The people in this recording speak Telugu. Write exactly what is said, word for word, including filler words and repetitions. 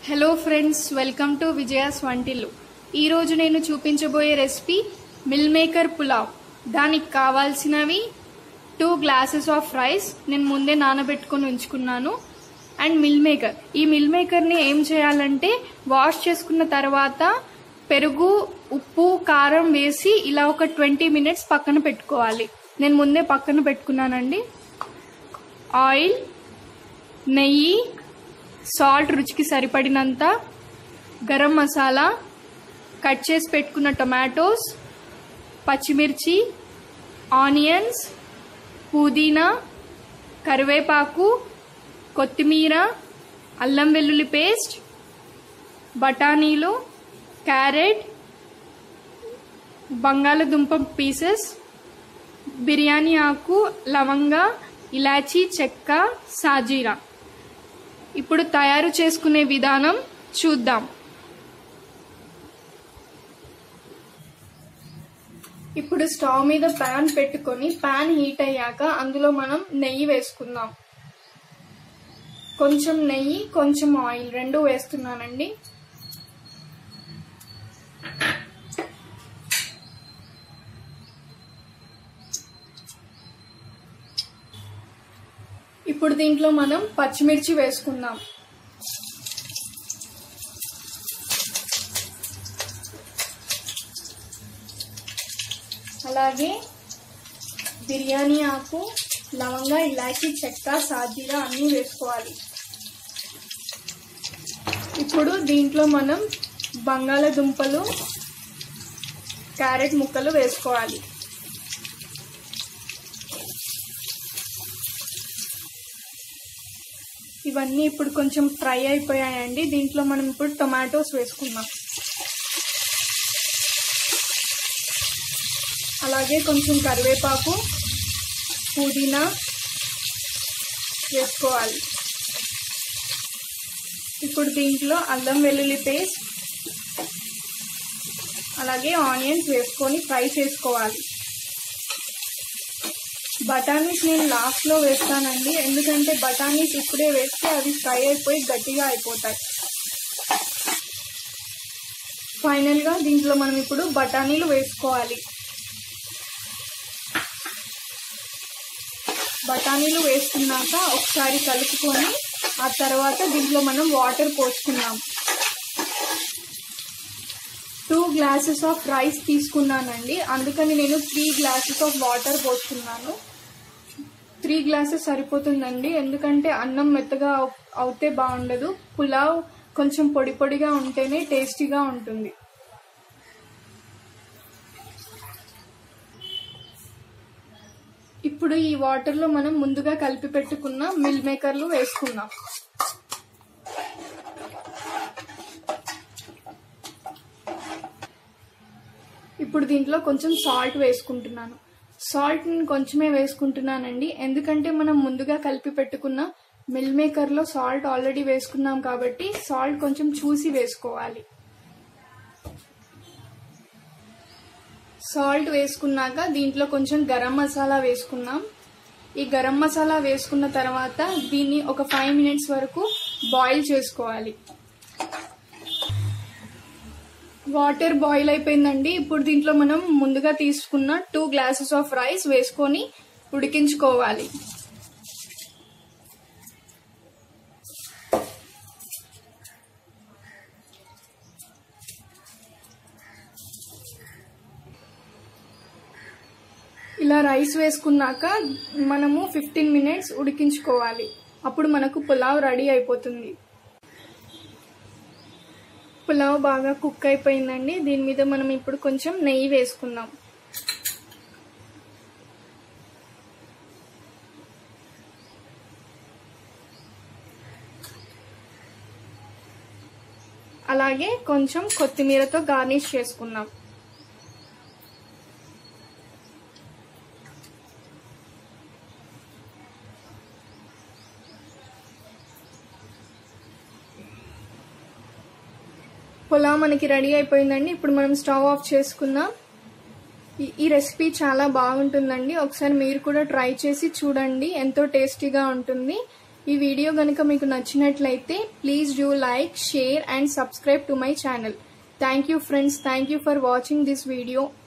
Hello friends, welcome to Vijaya's వంటిల్లు. ఈరోజు నేను చూపించబోయే రెసిపీ మిల్ మేకర్ పులావ్. దానికి కావాల్సినవి టూ గ్లాసెస్ ఆఫ్ రైస్ నేను ముందే నానబెట్టుకొని ఉంచుకున్నాను, అండ్ మిల్ మేకర్. ఈ మిల్ మేకర్ని ఏం చేయాలంటే వాష్ చేసుకున్న తర్వాత పెరుగు, ఉప్పు, కారం వేసి ఇలా ఒక ట్వంటీ మినిట్స్ పక్కన పెట్టుకోవాలి. నేను ముందే పక్కన పెట్టుకున్నానండి. ఆయిల్, నెయ్యి, సాల్ట్ రుచికి సరిపడినంత, గరం మసాలా, కట్ చేసి పెట్టుకున్న టొమాటోస్, పచ్చిమిర్చి, ఆనియన్స్, పుదీనా, కరివేపాకు, కొత్తిమీర, అల్లం వెల్లుల్లి పేస్ట్, బఠానీలు, క్యారెట్, బంగాళదుంప పీసెస్, బిర్యానీ ఆకు, లవంగా, ఇలాచీ, చెక్క, సాజీరా. ఇప్పుడు తయారు చేసుకునే విధానం చూద్దాం. ఇప్పుడు స్టవ్ మీద ప్యాన్ పెట్టుకొని ప్యాన్ హీట్ అయ్యాక అందులో మనం నెయ్యి వేసుకుందాం. కొంచెం నెయ్యి, కొంచెం ఆయిల్ రెండు వేస్తున్నానండి. ఇప్పుడు దీంట్లో మనం పచ్చిమిర్చి వేసుకుందాం. అలాగే బిర్యానీ ఆకు, లవంగా, ఇలాచీ, చెక్క, సాజీరా అన్నీ వేసుకోవాలి. ఇప్పుడు దీంట్లో మనం బంగాళదుంపలు, క్యారెట్ ముక్కలు వేసుకోవాలి. ఇవన్నీ ఇప్పుడు కొంచెం ఫ్రై అయిపోయాయండి. దీంట్లో మనం ఇప్పుడు టొమాటోస్ వేసుకుందాం. అలాగే కొంచెం కరివేపాకు, పుదీనా వేసుకోవాలి. ఇప్పుడు దీంట్లో అల్లం వెల్లుల్లి పేస్ట్, అలాగే ఆనియన్స్ వేసుకొని ఫ్రై చేసుకోవాలి. బఠానీస్ నేను లాస్ట్ లో వేస్తానండి, ఎందుకంటే బఠానీస్ ఇప్పుడే వేస్తే అవి ఫ్రై అయిపోయి గట్టిగా అయిపోతాయి. ఫైనల్ గా దీంట్లో మనం ఇప్పుడు బఠానీలు వేసుకోవాలి. బఠానీలు వేసుకున్నాక ఒకసారి కలుపుకొని ఆ తర్వాత దీంట్లో మనం వాటర్ పోసుకున్నాం. టూ గ్లాసెస్ ఆఫ్ రైస్ తీసుకున్నానండి, అందుకని నేను త్రీ గ్లాసెస్ ఆఫ్ వాటర్ పోసుకున్నాను. త్రీ గ్లాసెస్ సరిపోతుందండి, ఎందుకంటే అన్నం మెత్తగా అవుతే బాగుండదు. పులావ్ కొంచెం పొడి పొడిగా ఉంటేనే టేస్టీగా ఉంటుంది. ఇప్పుడు ఈ వాటర్లో మనం ముందుగా కలిపి పెట్టుకున్న మిల్ మేకర్లు వేసుకుందాం. ఇప్పుడు దీంట్లో కొంచెం సాల్ట్ వేసుకుంటున్నాను. సాల్ట్ నేను కొంచెమే వేసుకుంటున్నానండి, ఎందుకంటే మనం ముందుగా కలిపి పెట్టుకున్న మిల్ మేకర్లో సాల్ట్ ఆల్రెడీ వేసుకున్నాం కాబట్టి సాల్ట్ కొంచెం చూసి వేసుకోవాలి. సాల్ట్ వేసుకున్నాక దీంట్లో కొంచెం గరం మసాలా వేసుకున్నాం. ఈ గరం మసాలా వేసుకున్న తర్వాత దీన్ని ఒక ఫైవ్ మినిట్స్ వరకు బాయిల్ చేసుకోవాలి. వాటర్ బాయిల్ అయిపోయిందండి. ఇప్పుడు దీంట్లో మనం ముందుగా తీసుకున్న టూ గ్లాసెస్ ఆఫ్ రైస్ వేసుకొని ఉడికించుకోవాలి. ఇలా రైస్ వేసుకున్నాక మనము ఫిఫ్టీన్ మినిట్స్ ఉడికించుకోవాలి. అప్పుడు మనకు పులావ్ రెడీ అయిపోతుంది. పులావ్ బాగా కుక్ అయిపోయిందండి. దీని మీద మనం ఇప్పుడు కొంచెం నెయ్యి వేసుకుందాం. అలాగే కొంచెం కొత్తిమీరతో గార్నిష్ చేసుకుందాం. పులావ్ మనకి రెడీ అయిపోయిందండి. ఇప్పుడు మనం స్టవ్ ఆఫ్ చేసుకుందాం. ఈ రెసిపీ చాలా బాగుంటుందండి, ఒకసారి మీరు కూడా ట్రై చేసి చూడండి, ఎంతో టేస్టీగా ఉంటుంది. ఈ వీడియో గనుక మీకు నచ్చినట్లయితే please do like, share and subscribe to my channel. Thank you friends. Thank you for watching this video.